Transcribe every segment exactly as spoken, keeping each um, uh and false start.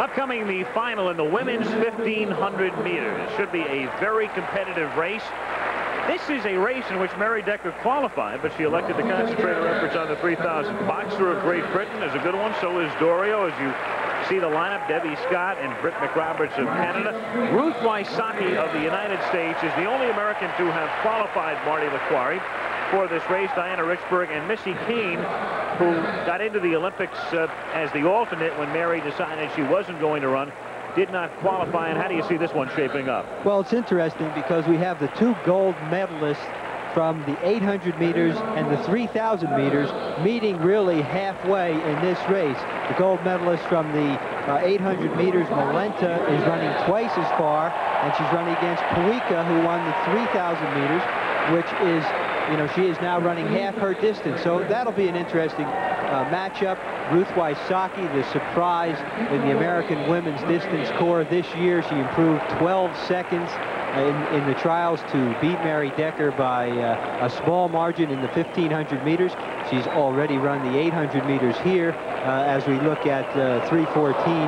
Upcoming the final in the women's fifteen hundred meters. Should be a very competitive race. This is a race in which Mary Decker qualified, but she elected to concentrate her efforts on the three thousand. Boxer of Great Britain is a good one. So is Dorio, as you see the lineup. Debbie Scott and Britt McRoberts of Canada. Ruth Wysocki of the United States is the only American to have qualified Marty LaQuarrie for this race. Diana Richburg and Missy Kane, who got into the Olympics uh, as the alternate when Mary decided she wasn't going to run, did not qualify. And how do you see this one shaping up? Well, it's interesting because we have the two gold medalists from the eight hundred meters and the three thousand meters meeting really halfway in this race. The gold medalist from the uh, eight hundred meters, Malenta, is running twice as far, and she's running against Puika, who won the three thousand meters, which is, you know, she is now running half her distance. So that'll be an interesting uh, matchup. Ruth Wysocki, the surprise in the American women's distance corps this year. She improved twelve seconds in, in the trials to beat Mary Decker by uh, a small margin in the fifteen hundred meters. She's already run the eight hundred meters here uh, as we look at uh, three fourteen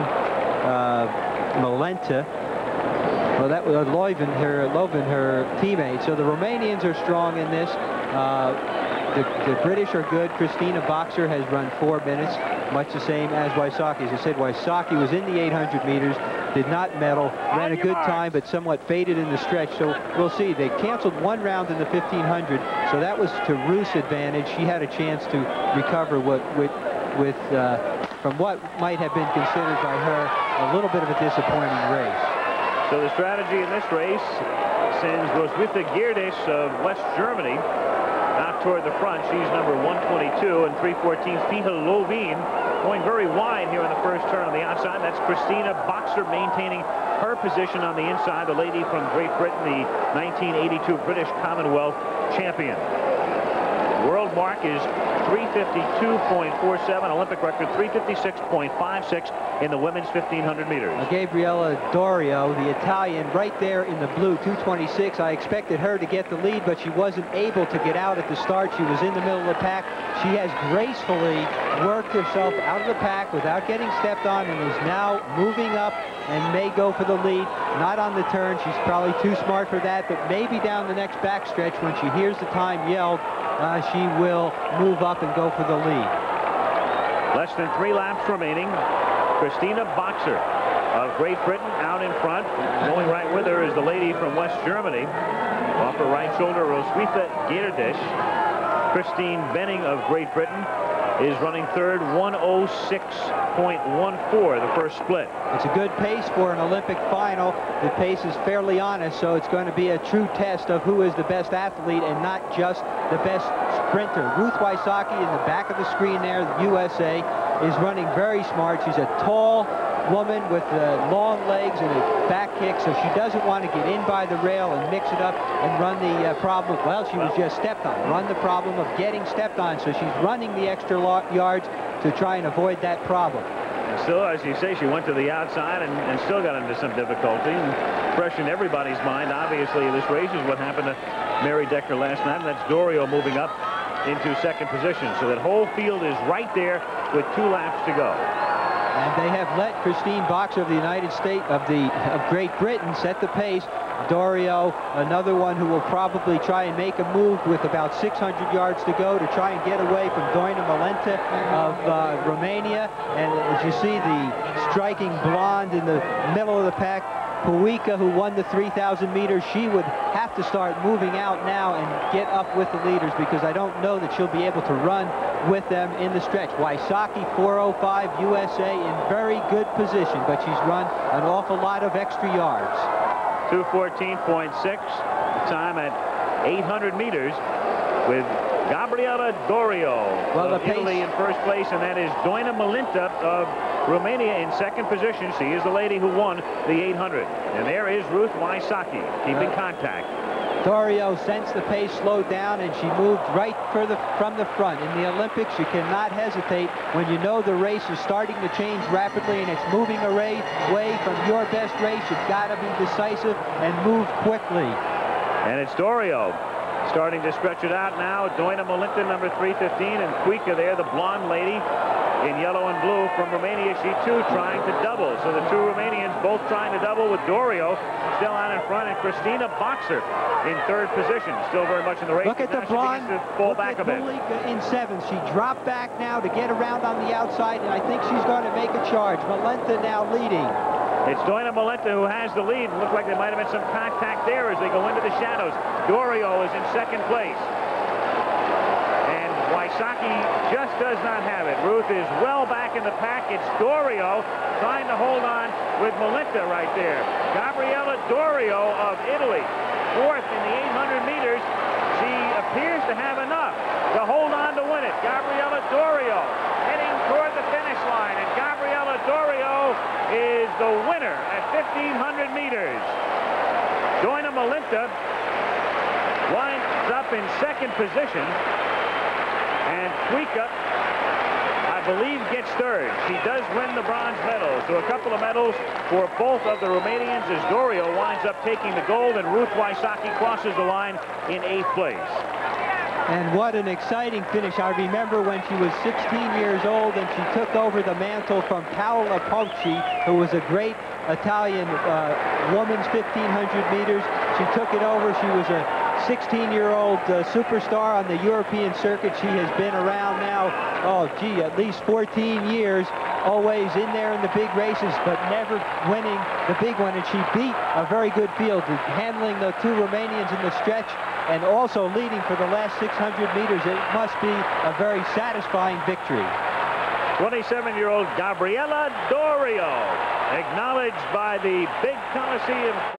uh, Malenta. Well, that was Leuven, her, Leuven, her teammate. So the Romanians are strong in this. Uh, the, the British are good. Christina Boxer has run four minutes, much the same as Wysocki. As I said, Wysocki was in the eight hundred meters, did not medal, ran a good time, but somewhat faded in the stretch. So we'll see. They canceled one round in the fifteen hundred, so that was to Ruth's advantage. She had a chance to recover what, with, with uh, from what might have been considered by her a little bit of a disappointing race. So the strategy in this race sends Roswitha Girdes of West Germany out toward the front. She's number one twenty-two, and three fourteen Fia Lovin going very wide here in the first turn on the outside. That's Christina Boxer maintaining her position on the inside, the lady from Great Britain, the nineteen eighty-two British Commonwealth champion. World mark is three fifty-two point four seven, Olympic record three fifty-six point five six in the women's fifteen hundred meters. Now, Gabriella Dorio, the Italian, right there in the blue, two twenty-six. I expected her to get the lead, but she wasn't able to get out at the start. She was in the middle of the pack. She has gracefully worked herself out of the pack without getting stepped on and is now moving up and may go for the lead. Not on the turn. She's probably too smart for that, but maybe down the next backstretch when she hears the time yelled, uh, she will move up and go for the lead. Less than three laps remaining. Christina Boxer of Great Britain out in front. Going right with her is the lady from West Germany. Off her right shoulder, Roswitha Girdes. Christine Benning of Great Britain is running third, one oh six point one four, the first split. It's a good pace for an Olympic final. The pace is fairly honest, so it's going to be a true test of who is the best athlete and not just the best sprinter. Ruth Wysocki in the back of the screen there, the U S A, is running very smart. She's a tall woman with uh, long legs and a back kick, so she doesn't want to get in by the rail and mix it up and run the uh, problem. Well, she was just stepped on. Run the problem of getting stepped on, so she's running the extra yards to try and avoid that problem. And still, as you say, she went to the outside and, and still got into some difficulty. And fresh in everybody's mind, obviously, this race is what happened to Mary Decker last night, and that's Dorio moving up into second position. So that whole field is right there with two laps to go. And they have let Christine Boxer of the United States, of the of Great Britain, set the pace. Dorio, another one who will probably try and make a move with about six hundred yards to go to try and get away from Doina Malenta of uh, Romania. And as you see, the striking blonde in the middle of the pack, Puika, who won the three thousand meters, she would have to start moving out now and get up with the leaders, because I don't know that she'll be able to run with them in the stretch. Wysocki, four oh five, U S A, in very good position, but she's run an awful lot of extra yards. two fourteen point six, time at eight hundred meters with Gabriella Dorio well, of Italy in first place, and that is Doina Malenta of Romania in second position. She is the lady who won the eight hundred. And there is Ruth Wysocki keeping contact. Dorio sensed the pace slowed down, and she moved right for the, from the front. In the Olympics, you cannot hesitate when you know the race is starting to change rapidly and it's moving away, away from your best race. You've got to be decisive and move quickly. And it's Dorio starting to stretch it out now. Doina Malenta, number three fifteen, and Puika there, the blonde lady in yellow and blue from Romania. She too trying to double. So the two Romanians both trying to double, with Dorio still out in front and Christina Boxer in third position. Still very much in the race. Look at the blonde. To fall Look back at a bit. Bulika in seventh. She dropped back now to get around on the outside, and I think she's going to make a charge. Malenta now leading. It's Doina Malenta who has the lead. Looked like there might have been some contact there as they go into the shadows. Dorio is in second place. And Wysocki just does not have it. Ruth is well back in the pack. It's Dorio trying to hold on with Malenta right there. Gabriella Dorio of Italy, fourth in the eight hundred meters. She appears to have enough to hold on to win it. Gabriella Dorio heading toward the finish line, and Gabriella Dorio is the winner at fifteen hundred meters. Doina Malenta winds up in second position, and Kuika, I believe, gets third. She does win the bronze medal, so a couple of medals for both of the Romanians as Dorio winds up taking the gold, and Ruth Wysocki crosses the line in eighth place. And what an exciting finish. I remember when she was sixteen years old and she took over the mantle from Paola Pocci, who was a great Italian uh, women's fifteen hundred meters. She took it over. She was a sixteen-year-old uh, superstar on the European circuit. She has been around now, oh, gee, at least fourteen years, always in there in the big races, but never winning the big one. And she beat a very good field, handling the two Romanians in the stretch and also leading for the last six hundred meters. It must be a very satisfying victory. twenty-seven-year-old Gabriella Dorio, acknowledged by the big Coliseum.